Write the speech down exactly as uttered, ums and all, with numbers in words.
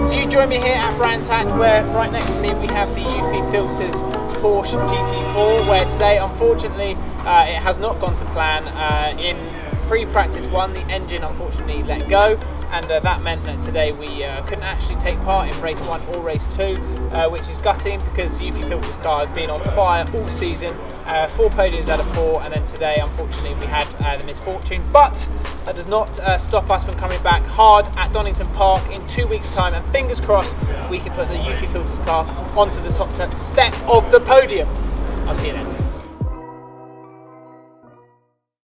So you join me here at Brands Hatch, where right next to me we have the Eufy Filters Porsche G T four, where today unfortunately uh, it has not gone to plan. Uh, in free practice one, the engine unfortunately let go, and uh, that meant that today we uh, couldn't actually take part in race one or race two, uh, which is gutting because the Eufy Filters car has been on fire all season. Uh, four podiums out of four, and then today unfortunately we had uh, the misfortune, but that does not uh, stop us from coming back hard at Donington Park in two weeks time, and fingers crossed we can put the Eufy Filters car onto the top step of the podium. I'll see you then.